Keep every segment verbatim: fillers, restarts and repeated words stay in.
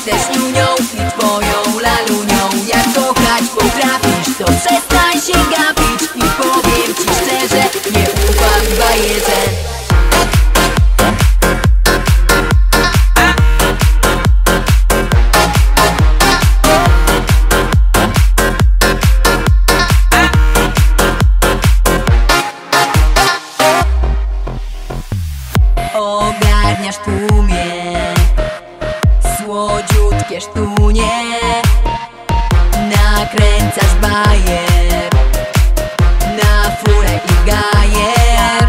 też niunią i twoją lalunią. Jak kochać potrafisz, to przestań się gapić i powiem ci szczerze, nie ufam bajerze. Ogarniasz tłumie słodziutkie sztunie, nakręcasz bajer na furę i gajer.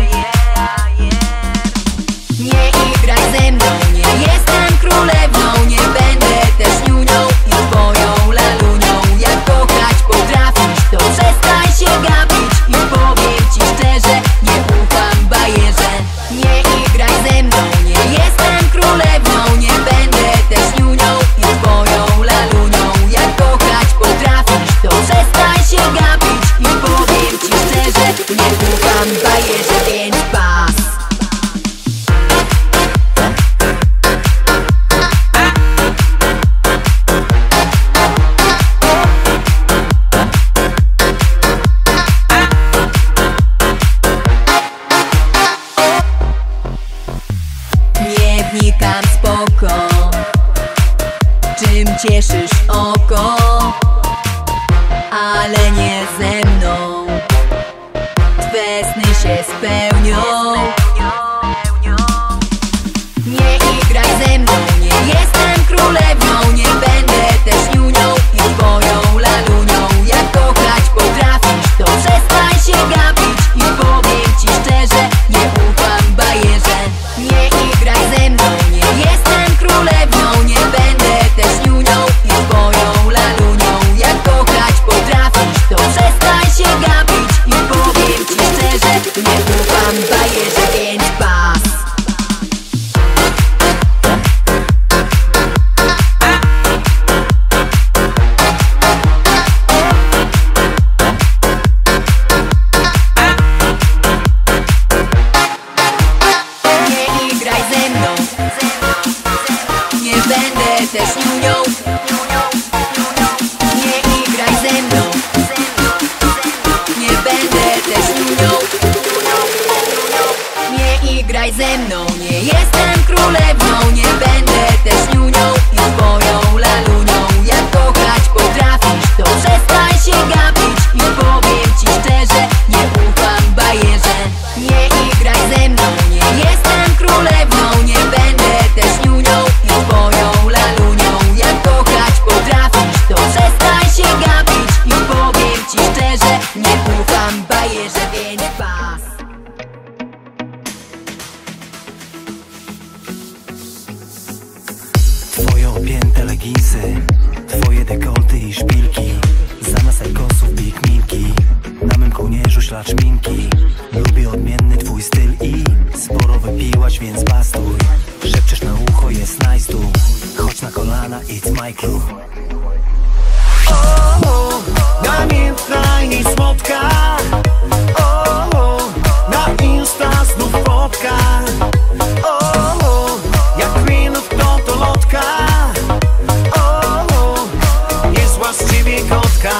Nie igraj ze mną, nie jestem królewną, nie będę też niunią i twoją lalunią. Jak kochać potrafisz, to przestań się gapić i powiem ci szczerze, nie ufam bajerze. Nie igraj ze mną, nie jestem królewną, nie będę też niunią i twoją lalunią. Jak kochać potrafisz, to przestań się gapić i powiem ci szczerze, nie ufam bajerze, więc pas. Nie wnikam spoko, czym cieszysz oko, ale nie ze mną twe sny się spełnią. Nie igraj ze mną, nie jestem królewną, nie będę też niunią i twoją lalunią. Jak kochać potrafisz, to przestań się gapić i powiem ci szczerze, nie ufam bajerze. Nie igraj ze mną, nie jestem królewną, nie będę też niunią i twoją lalunią. Jak kochać potrafisz, to przestań się gapić i powiem ci szczerze, nie ufam bajerze, więc pas. Nie igraj ze mną, nie będę też niunią. Nie igraj ze mną, nie będę też niunią. Nie igraj ze mną, nie jestem królewną, nie będę też niunią i twoją lalunią. Jak kochać potrafisz, to przestań się gapić i powiem ci szczerze, nie ufam bajerze. Nie igraj ze mną, nie jestem królewną, nie będę też niunią i twoją lalunią. Jak kochać potrafisz, to przestań się gapić i powiem ci szczerze, nie ufam bajerze, więc pas. Twoje opięte leginsy, twoje dekolty i szpilki, zamiast egosów big milki, na mym kołnierzu ślad szminki. Lubię odmienny twój styl i sporo wypiłaś, więc bastuj. Szepczesz na ucho, jest nice tu, chodź na kolana, it's my club. O, o, namiętna i słodka. O, o, na Insta znów fotka. O, o, jak Queenów to to lotka. O, o, niezła z ciebie kotka.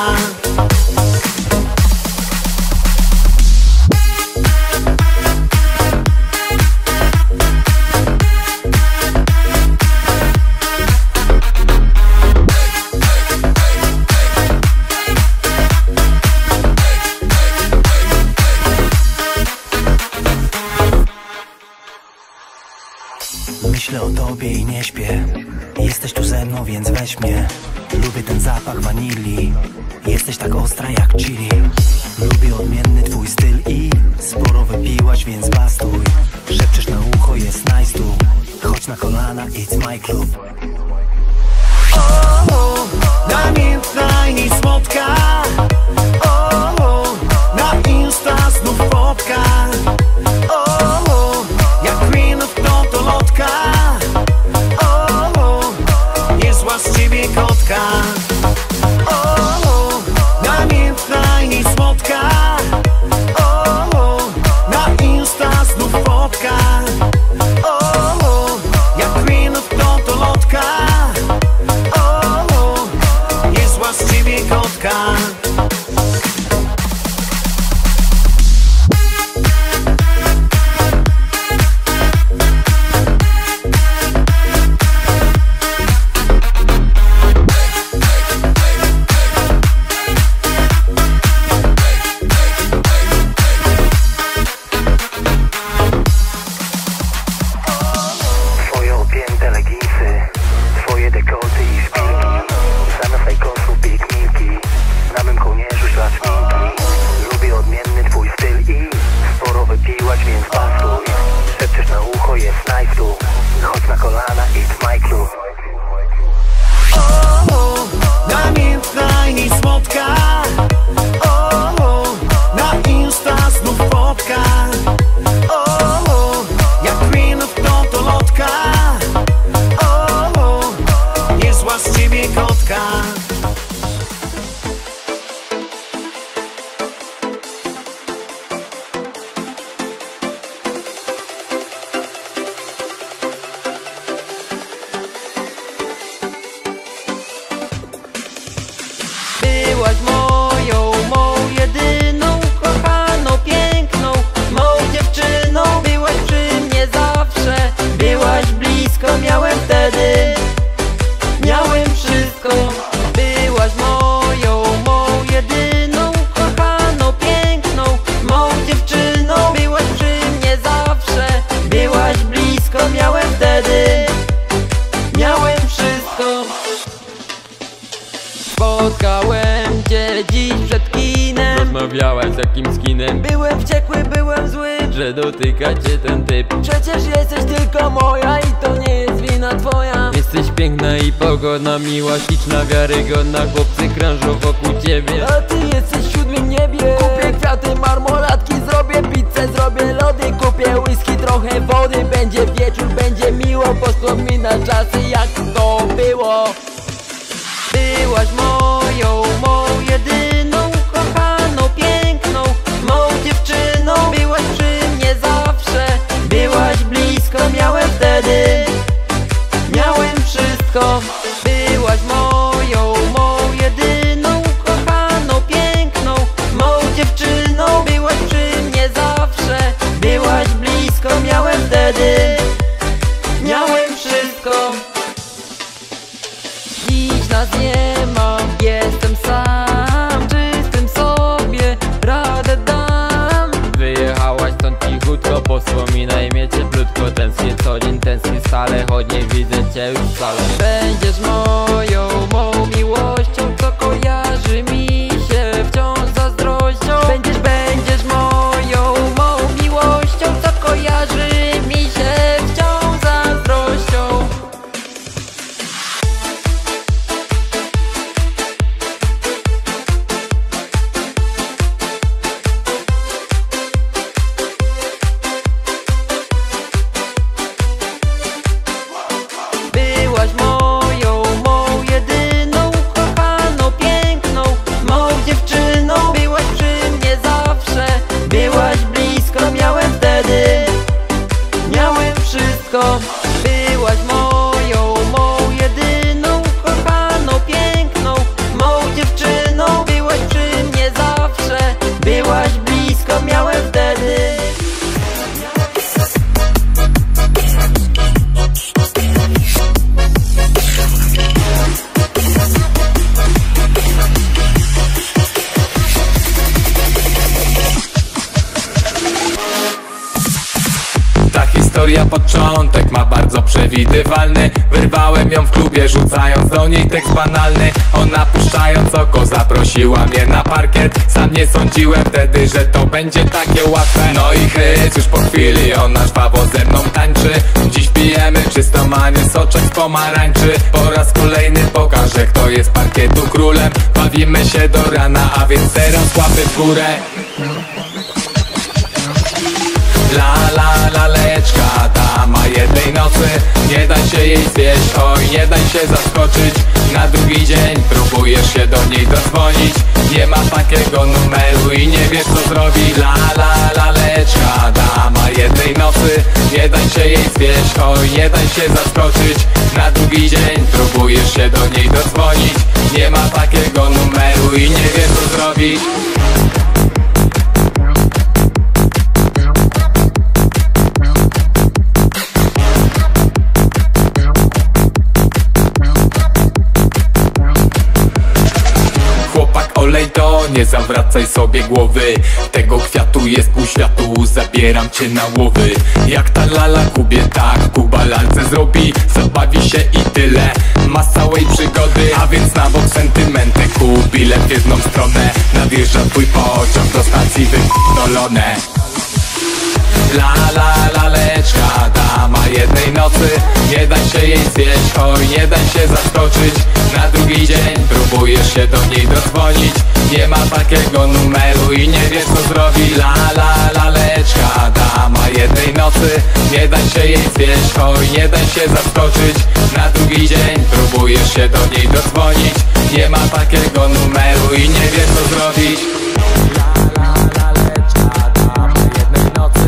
Myślę o tobie i nie śpię. Jesteś tu ze mną, więc weź mnie. Lubię ten zapach wanilii, jesteś tak ostra jak chili. Lubię odmienny twój styl i sporo wypiłaś, więc bastuj. Szepczesz na ucho, jest nice tu, chodź na kolana, it's my club. O, o, namiętna i słodka. O, o, na Insta znów fotka. O, o, jak Queenów to to lotka. O, o, niezła z ciebie kotka. O, o, namiętna i słodka. O, o, na Insta znów fotka. O, o, jak Queenów to to lotka. Spotkałem cię dziś przed kinem. Rozmawiałaś z jakimś skinem. Byłem wściekły, byłem zły, że dotyka cię ten typ. przecież jesteś tylko moja i to nie jest wina twoja. Jesteś piękna i pogodna, miła, śliczna, wiarygodna. Chłopcy krążą wokół ciebie, A ty jesteś w siódmym niebie. Kupię kwiaty, marmolatki, zrobię pizzę, zrobię lody. Kupię whisky, trochę wody. Będzie wieczór, będzie miło, wspomina czasy jak to było. Byłaś moją, moją jedyną, kochaną, piękną, mą dziewczyną. Byłaś przy mnie zawsze, byłaś blisko, miałem wtedy, miałem wszystko. Byłaś moją, moją jedyną, kochaną, piękną, mą dziewczyną. Byłaś przy mnie zawsze, byłaś blisko, miałem wtedy, miałem wszystko. Dziś nas nie ma, jestem sam, czystym sobie radę dam. wyjechałaś stąd cichutko. Powspominaj mnie cieplutko. Tęsknię co dzień, tęsknię stale, choć nie widzę cię już wcale. Będziesz moją, mą miłością, co kojarzy mi się wciąż zazdrością. Będziesz, będziesz moją, mą miłością, co kojarzy mi się wciąż zazdrością. Byłaś moją, mą jedyną, kochaną, piękną, mą dziewczyną. Byłaś przy mnie zawsze, byłaś blisko, miałem wtedy, miałem wszystko. Byłaś moją, mą jedyną, kochaną, piękną, mą dziewczyną. Byłaś przy mnie zawsze, byłaś blisko, miałem wtedy. Ta historia początek ma bardzo przewidywalny. Wyrwałem ją w klubie, rzucając do niej tekst banalny. Ona puszczając oko zaprosiła mnie na parkiet. Sam nie sądziłem wtedy, że to będzie takie łatwe. No i hyc, już po chwili ona żwawo ze mną tańczy. Dziś pijemy czystą manię, soczek z pomarańczy. Po raz kolejny pokażę, kto jest parkietu królem. Bawimy się do rana, a więc teraz łapy w górę. La la laleczka, dama jednej nocy. Nie daj się jej zwieść, oj nie daj się zaskoczyć. Na drugi dzień próbujesz się do niej dodzwonić. Nie ma takiego numeru i nie wiesz co zrobić. La la laleczka, dama jednej nocy. Nie daj się jej zwieść, oj nie daj się zaskoczyć. Na drugi dzień próbujesz się do niej dodzwonić. Nie ma takiego numeru i nie wiesz co zrobić. Olej to, nie zawracaj sobie głowy. Tego kwiatu jest pół światu, zabieram cię na łowy. Jak ta lala Kubie, tak Kuba lalce zrobi. Zabawi się i tyle, ma z całej przygody. A więc na bok sentymenty, kup bilet w jedną stronę. Nadjeżdża twój pociąg do stacji wyp***dolone. La la laleczka, dama jednej nocy. Nie daj się jej zwieść, oj nie daj się zaskoczyć. Na drugi dzień próbujesz się do niej dodzwonić. Nie ma takiego numeru i nie wiesz co zrobić. La la laleczka, dama jednej nocy. Nie daj się jej zwieść, oj nie daj się zaskoczyć. Na drugi dzień próbujesz się do niej dodzwonić. Nie ma takiego numeru i nie wiesz co zrobić. La la laleczka, dama jednej nocy.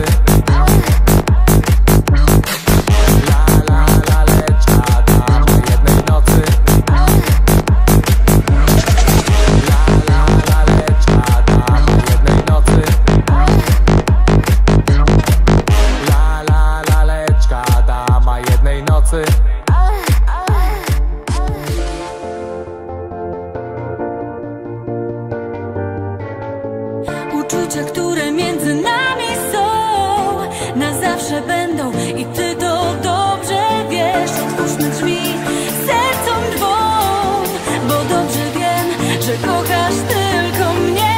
Uczucia, które między nami są, na zawsze będą i ty to dobrze wiesz. Otwórzmy drzwi sercom dwom, bo dobrze wiem, że kochasz tylko mnie.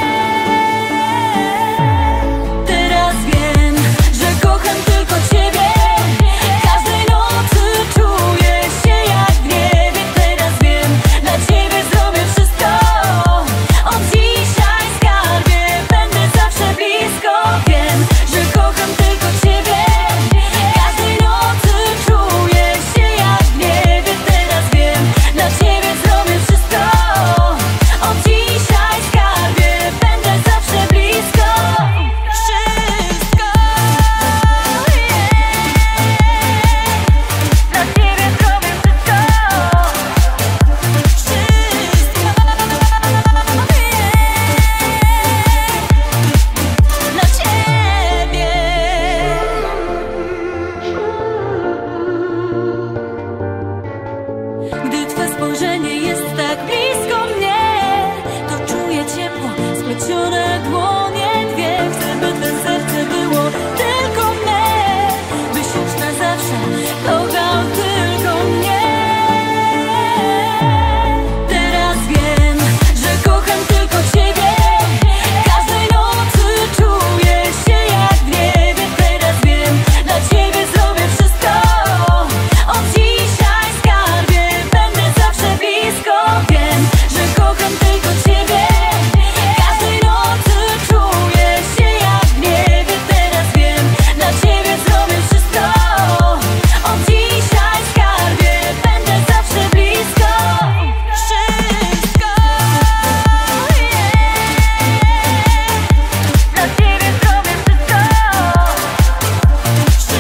Teraz wiem, że kocham tylko ciebie. Każdej nocy czuję się jak w niebie. Teraz wiem, dla ciebie zrobię wszystko. Od dzisiaj, skarbie, będę zawsze blisko. Wiem, że kocham tylko ciebie. Każdej nocy czuję się jak w niebie. Teraz wiem, dla ciebie zrobię wszystko. Od dzisiaj, skarbie, będę zawsze blisko. Wszystko, yeah. Dla ciebie zrobię wszystko. Wszystko, yeah. Dla ciebie. Gdy twe spojrzenie jest tak blisko mnie, to czuję ciepło, splecione dłonie dwie. Chcę, by twe serce było tylko mnie, byś już na zawsze kochał tylko mnie. Teraz wiem, że kocham tylko ciebie. Każdej nocy czuję się jak w niebie. Teraz wiem, dla ciebie zrobię wszystko. Od dzisiaj, skarbie, będę zawsze blisko. Wiem, że kocham tylko ciebie. Każdej nocy czuję się jak w niebie. Teraz wiem, dla ciebie zrobię wszystko. Od dzisiaj, skarbie, będę zawsze blisko. Wszystko, yeah. Dla ciebie zrobię wszystko. Wszystko,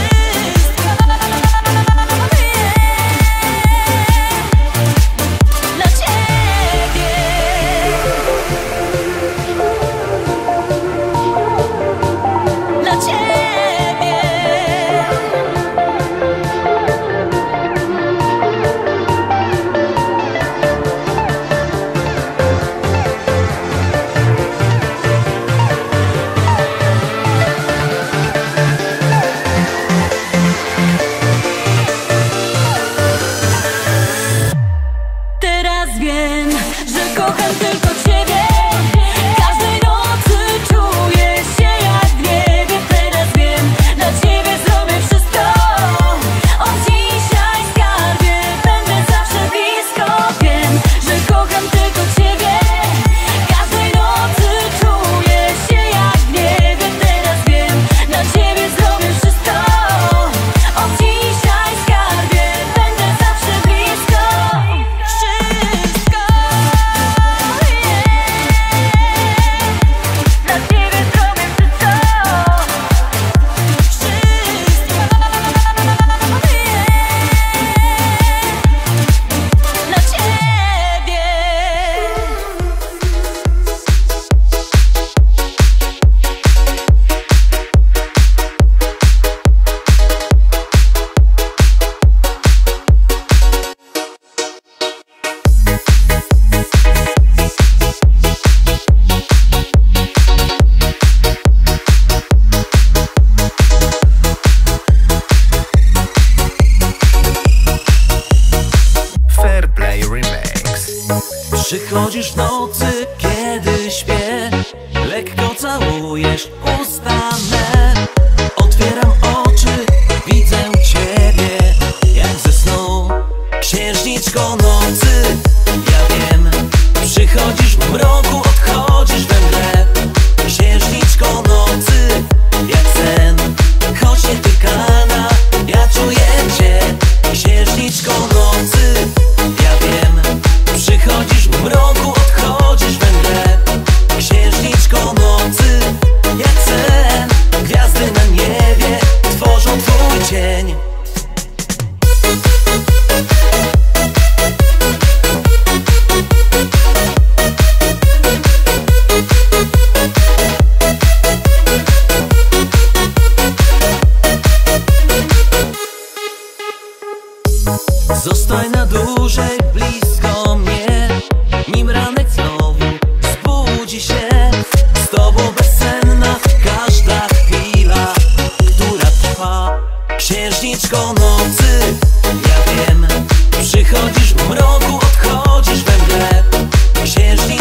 yeah. Dla ciebie. Dla ciebie. Teraz wiem, że kocham tylko ciebie. Każdej nocy czuję się jak w niebie. Teraz wiem, dla ciebie zrobię wszystko. Od dzisiaj, skarbie, będę zawsze blisko. Wiem, że kocham tylko ciebie. Każdej nocy czuję się jak w niebie. Teraz wiem, dla ciebie zrobię wszystko. Od dzisiaj, skarbie, będę zawsze blisko. Wszystko, Przychodzisz w nocy, kiedy śpię, lekko całujesz usta me. Otwieram oczy, widzę ciebie, jak ze snu, księżniczko nocy. Ja wiem, przychodzisz w mroku, odchodzisz we mgle, księżniczko nocy, jak sen, choć nie tykana, ja czuję cię, księżniczko nocy. Ja wiem, przychodzisz w mroku, odchodzisz we mgle, księżniczko nocy, jak sen, gwiazdy na niebie tworzą twój cień.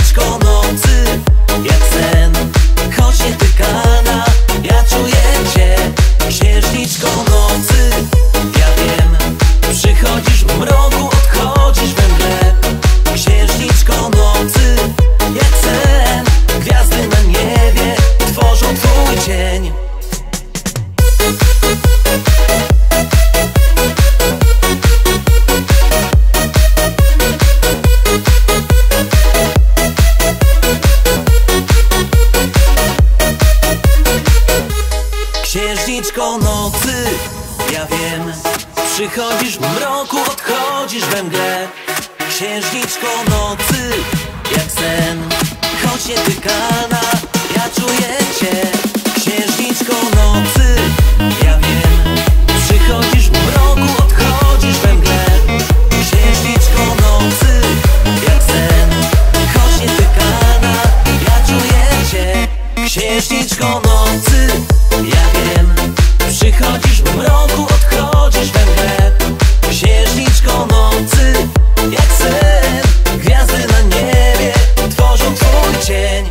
Księżniczko nocy, jak sen, choć nietykana, ja czuję cię. Księżniczko nocy, ja wiem, przychodzisz w mroku, odchodzisz we mgle. Księżniczko nocy, jak sen, gwiazdy na niebie tworzą twój cień. Księżniczko nocy, ja wiem, przychodzisz w mroku, odchodzisz we mgle. Księżniczko nocy, jak sen, choć nietykana, ja czuję cię. Księżniczko nocy, ja wiem, przychodzisz w mroku, odchodzisz we mgle. Księżniczko nocy, jak sen, choć nietykana, ja czuję cię. Księżniczko nocy, ja wiem, przychodzisz w mroku, odchodzisz we mgle. Księżniczko nocy, jak sen, gwiazdy na niebie tworzą twój cień.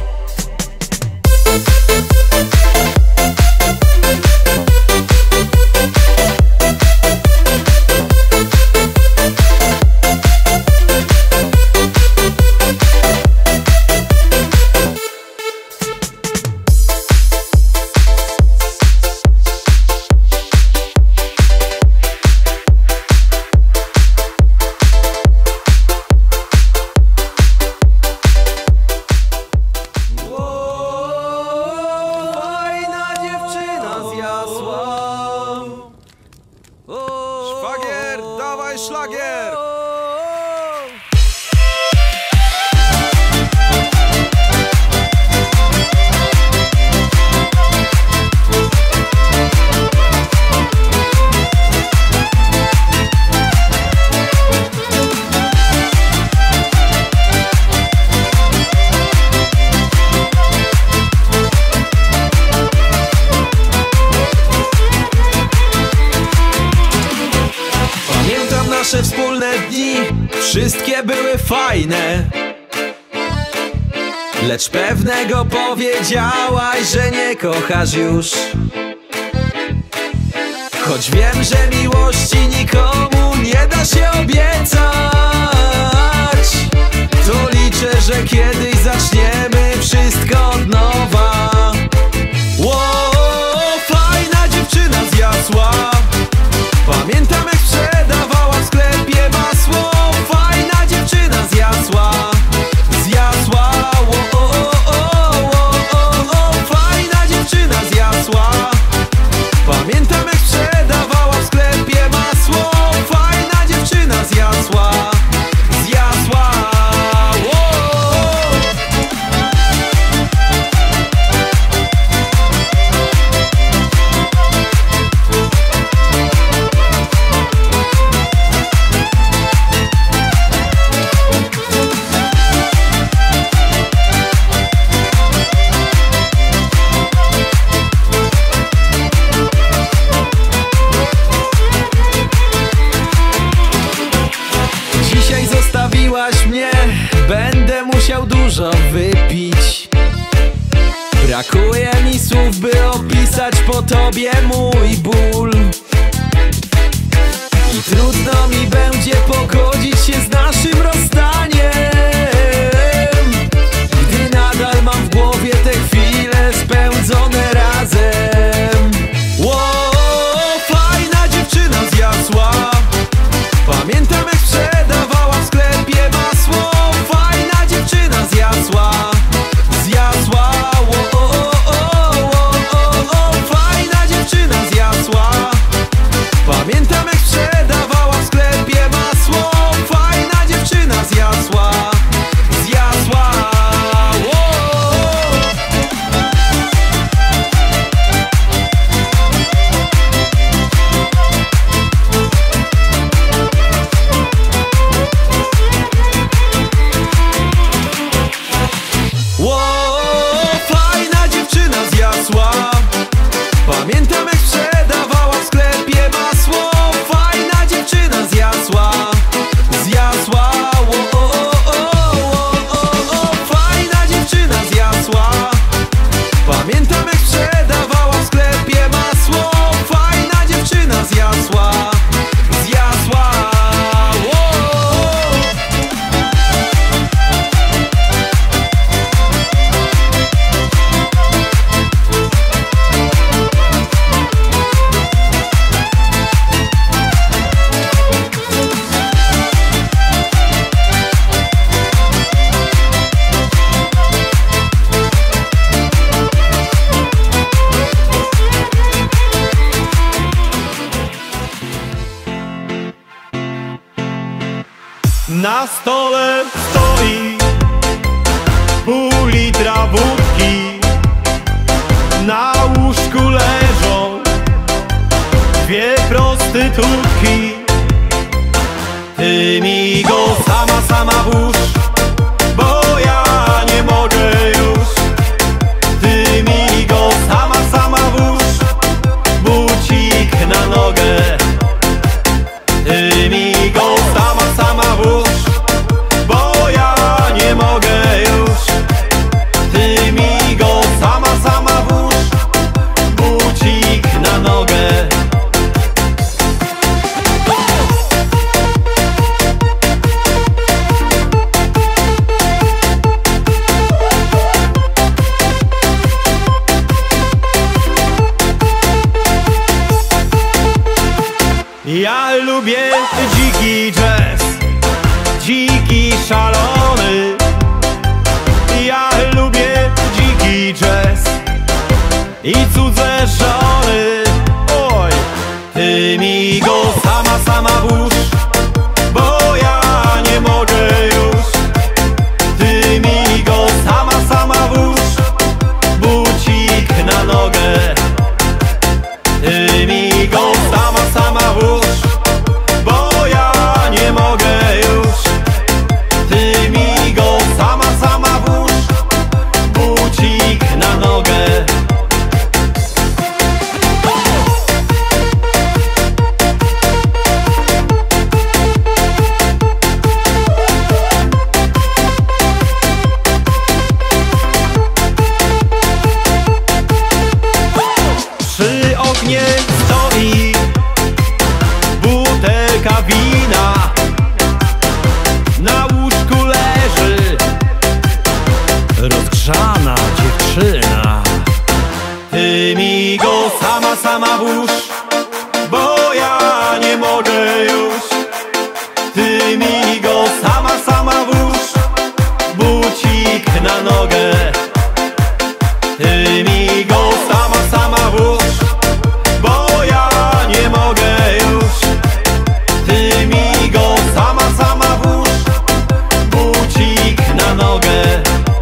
Szwagier, dawaj szlagier! Nasze wspólne dni, wszystkie były fajne, lecz pewnego powiedziałaś, że nie kochasz już. Choć wiem, że miłości nikomu nie da się obiecać, to liczę, że kiedyś zaczniemy wszystko od nowa. Wow, fajna dziewczyna z Jasła, pamiętam jak sprzedawała w sklepie masło. Fajna dziewczyna z Jasła, z Jasła. O, o, o, o, o, o. Fajna dziewczyna z Jasła, pamiętam jak sprzedawała w sklepie masło. Fajna dziewczyna z Jasła, z Jasła. O. Dzisiaj zostawiłaś mnie, będę musiał dużo wypić. Brakuje mi słów, by opisać po tobie mój ból. I trudno mi będzie pogodzić się z naszym rozstaniem, gdy nadal mam w głowie te chwile spędzone razem. Wow, fajna dziewczyna z Jasła, pamiętam jak sprzedawała w sklepie masło. Fajna dziewczyna z Jasła, z Jasła. O, o, o, o, o, o. Fajna dziewczyna z Jasła, pamiętam jak sprzedawała w sklepie masło. Fajna dziewczyna z Jasła. Na stole stoi pół litra wódki, na łóżku leżą dwie prostytutki. Ty mi go sama, sama włóż, bo ja nie mogę już. Ty mi go sama, sama włóż, bucik na nogę. Ty mi go sama, sama włóż, bo ja nie mogę już. Ty mi go sama, sama włóż, bucik na nogę. Ja lubię dziki jazz, dziki szalony. Ja lubię dziki jazz i cudze żony. Oj, ty mi go sama, sama włóż, bo ja nie mogę już. Ty mi go sama, sama włóż, bucik na nogę. Ty mi go sama, sama włóż, bo ja nie mogę już. Ty mi go sama, sama włóż, bucik na nogę. Przy oknie stoi butelka wina, na łóżku leży rozgrzana dziewczyna. Ty mi go sama, sama włóż, bo ja nie mogę już. Ty mi go sama, sama włóż, bucik na nogę. Ty mi go sama, sama włóż, bo ja nie mogę już. Ty mi go sama, sama włóż, bucik na nogę.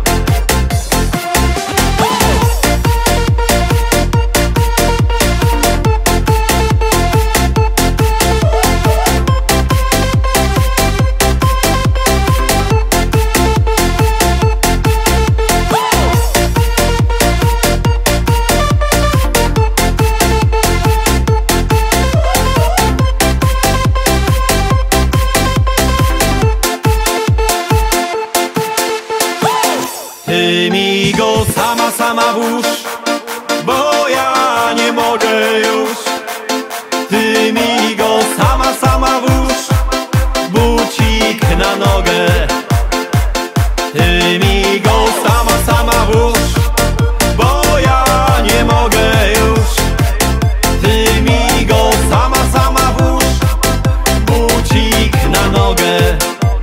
Ty mi go sama, sama włóż, bo ja nie mogę już. Ty mi go sama, sama włóż, bucik na nogę. Ty mi go sama, sama włóż, bo ja nie mogę już. Ty mi go sama, sama włóż, bucik na nogę.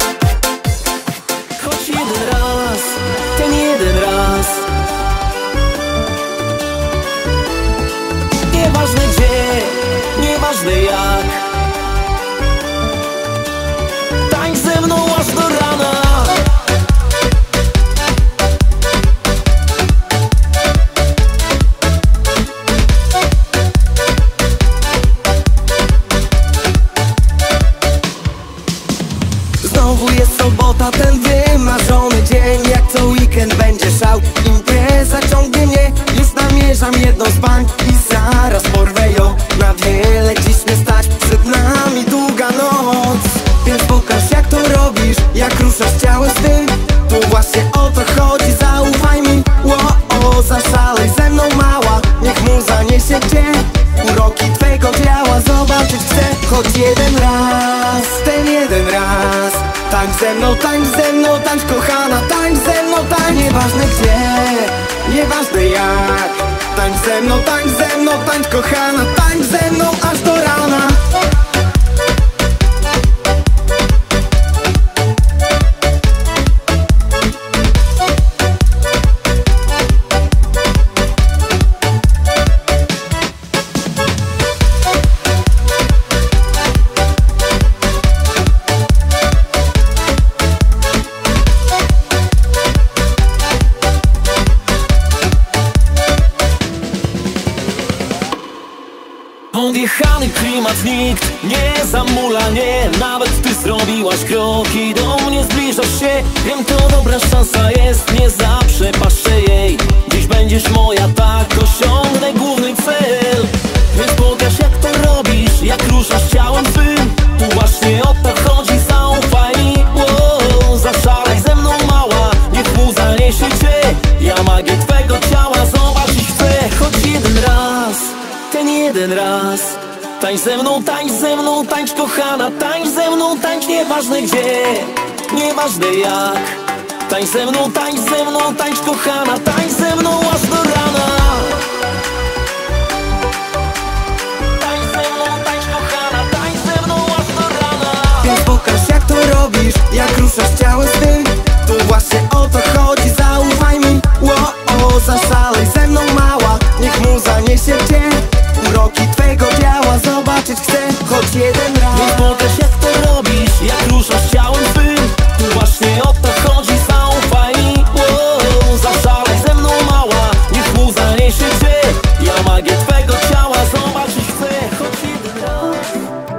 Choć jeden raz, ten jeden raz. Nieważne gdzie, nieważne jak. Tańcz ze mną aż do rana. Znowu jest sobota, ten wymarzony dzień. Jak co weekend będzie szał, impreza ciągnie mnie. Już namierzam jedną z pań i zaraz porwę ją. Na wiele dziś nie stać, przed nami długa noc. Więc pokaż jak to robisz, jak ruszasz ciałem swym. Tu właśnie o to chodzi, zaufaj mi. Ło-o, zaszalej ze mną mała, niech muza niesie cię. Uroki twego ciała zobaczyć chcę. Choć jeden raz, ten jeden raz. Tańcz ze mną, tańcz ze mną, tańcz kochana. Tańcz ze mną, tańcz, nieważne gdzie, nieważne jak. Tańcz ze mną, tańcz ze mną, tańcz kochana. Tańcz ze mną aż do rana. temat nikt nie zamula, nie. Nawet ty zrobiłaś krok i do mnie zbliżasz się. Wiem, to dobra szansa jest, nie zaprzepaszczę jej. Dziś będziesz moja, tak osiągnę główny cel. Więc pokaż, jak to robisz, jak ruszasz ciałem swym. Tu właśnie o to chodzi, zaufaj mi. Wow, zaszalej ze mną mała, niech muza niesie cię. Ja magię twego ciała zobaczyć chcę. Choć jeden raz, ten jeden raz. Tańcz ze mną, tańcz ze mną, tańcz kochana. Tańcz ze mną, tańcz nieważne gdzie, nieważne jak. Tańcz ze mną, tańcz ze mną, tańcz kochana. Tańcz ze mną aż do rana. Tańcz ze mną, tańcz kochana. Tańcz ze mną aż do rana. Więc pokaż, jak to robisz, jak ruszasz ciałem swym. Tu właśnie o to chodzi, zaufaj mi. Ło-o, zaszalej ze mną mała, niech muza niesie cię. Uroki twego ciała zobaczyć chcę, choć jeden raz. Więc pokaż, jak to robisz, jak ruszasz ciałem swym. Tu właśnie o to chodzi, zaufaj mi. Wow, zaszalej ze mną mała, niech muza niesie cię. Ja magię twego ciała zobaczyć chcę, choć jeden raz.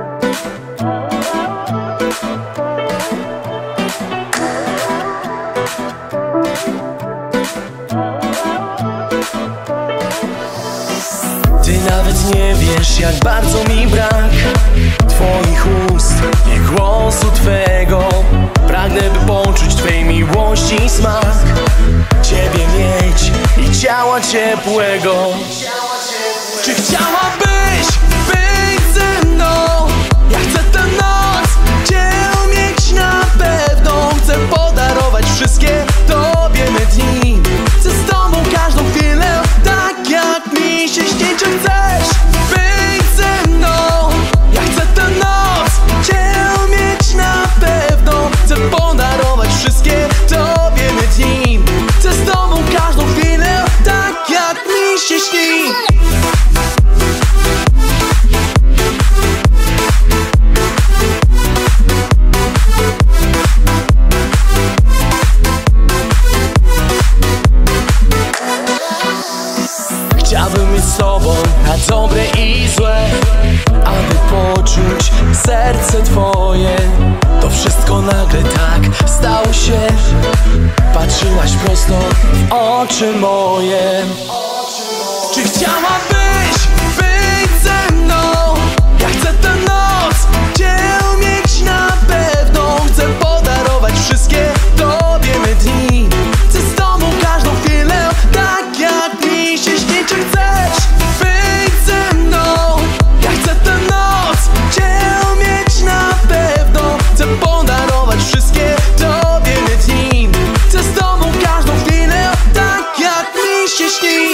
Ty nawet nie wiesz, jak bardzo mi brak twoich ust i głosu twego. Pragnę, by poczuć twej miłości smak, ciebie mieć i ciała ciepłego. Czy chciałabyś być ze mną? Ja chcę tę noc cię mieć na pewno. Chcę podarować wszystkie tobie me dni. Chcę z tobą każdą chwilę, tak jak mi się śni. Czy chcesz być ze mną? Ja chcę tę noc cię mieć na pewno. Chcę podarować wszystkie tobie me dni. Chcę z tobą każdą chwilę, tak jak mi się śni. Chciałbym być z tobą na dobre i złe, aby poczuć serce twoje. To wszystko nagle tak stało się. Patrzyłaś prosto w oczy moje. Czy chciałabyś być ze mną? Ja chcę tę noc cię mieć na pewno. Chcę podarować wszystkie tobie me dni. Chcę z tobą każdą chwilę, tak jak mi się śni. Czy chcesz być ze mną? Ja chcę tę noc cię mieć na pewno. Chcę podarować wszystkie tobie me dni. Chcę z tobą każdą chwilę, tak jak mi się śni.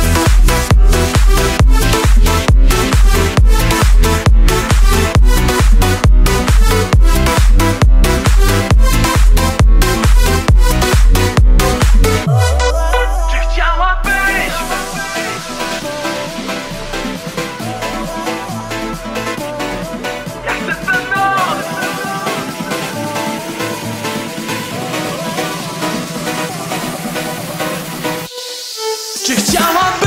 Czy chciałabyś? Ja chcę tę noc. Czy chciałabyś?